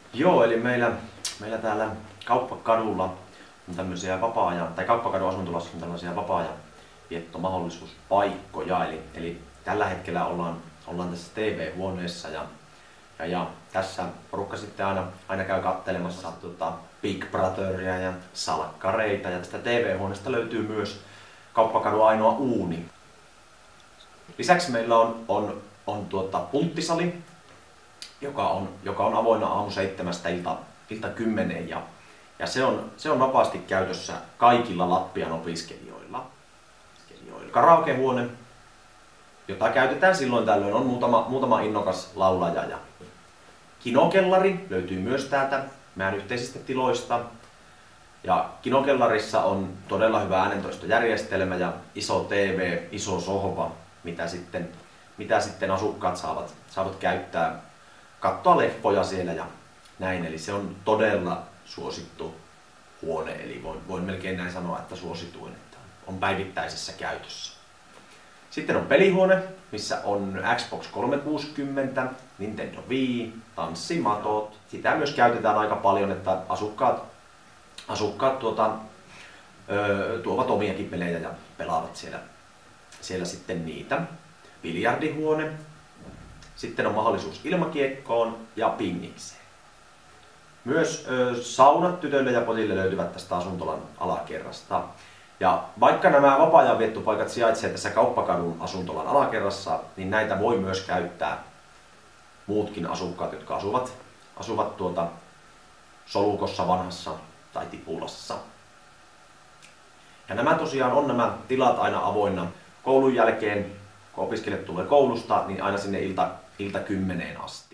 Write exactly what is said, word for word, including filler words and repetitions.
Joo, eli meillä, meillä täällä Kauppakadulla on tämmöisiä vapaa-ajan, tai Kauppakadun asuntolassa on tällaisia vapaa-ajan viettomahdollisuuspaikkoja. Eli, eli tällä hetkellä ollaan, ollaan tässä T V-huoneessa ja, ja, ja tässä porukka sitten aina, aina käy kattelemassa tota, Big Brotheria ja salkkareita. Ja tästä T V-huoneesta löytyy myös Kauppakadun ainoa uuni. Lisäksi meillä on, on, on tuota, punttisali, joka on, joka on avoinna aamu seitsemästä ilta, ilta kymmeneen ja, ja se, on, se on vapaasti käytössä kaikilla Lappian opiskelijoilla. Karaokehuone, jota käytetään silloin tällöin, on muutama, muutama innokas laulaja. Ja kinokellari löytyy myös täältä meidän yhteisistä tiloista. Ja kinokellarissa on todella hyvä äänentoistojärjestelmä ja iso T V, iso sohva, mitä sitten, mitä sitten asukkaat saavat, saavat käyttää, katsoa leffoja siellä ja näin. Eli se on todella suosittu huone, eli voin, voin melkein näin sanoa, että suosituin, että on päivittäisessä käytössä. Sitten on pelihuone, missä on Xbox kolmesataakuusikymmentä, Nintendo Wii, tanssimatot. Sitä myös käytetään aika paljon, että asukkaat, asukkaat tuota, ö, tuovat omiakin pelejä ja pelaavat siellä, siellä sitten niitä. Biljardihuone. Sitten on mahdollisuus ilmakiekkoon ja pingikseen. Myös ö, saunat tytöille ja pojille löytyvät tästä asuntolan alakerrasta. Ja vaikka nämä vapaa-ajan viettopaikat sijaitsevat tässä Kauppakadun asuntolan alakerrassa, niin näitä voi myös käyttää muutkin asukkaat, jotka asuvat, asuvat tuota Solukossa, Vanhassa tai Tipulassa. Ja nämä tosiaan on nämä tilat aina avoinna koulun jälkeen, kun opiskelijat tulee koulusta, niin aina sinne ilta, ilta kymmeneen asti.